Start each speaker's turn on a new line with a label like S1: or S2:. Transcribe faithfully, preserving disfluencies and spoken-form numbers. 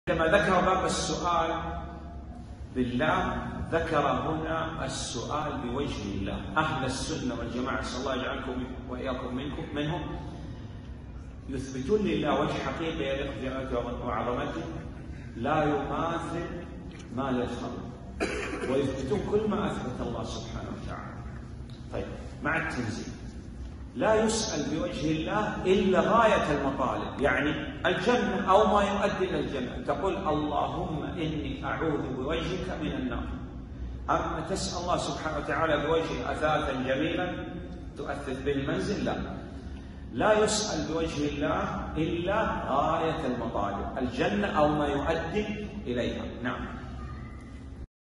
S1: عندما ذكر باب السؤال بالله ذكر هنا السؤال بوجه الله. أهل السنة والجماعة نسأل الله يجعلكم وإياكم منكم منهم يثبتون لله وجه حقيقي يليق بجلاله وعظمته لا يماثل ما للخلق، ويثبتون كل ما أثبت الله سبحانه وتعالى. طيب، مع التنزيل لا يسأل بوجه الله إلا غاية المطالب، يعني الجنة أو ما يؤدي إلى الجنة، تقول اللهم إني أعوذ بوجهك من النار. أما تسأل الله سبحانه وتعالى بوجهه أثاثا جميلا تؤثث به المنزل، لا لا يسأل بوجه الله إلا غاية المطالب، الجنة أو ما يؤدي إليها. نعم.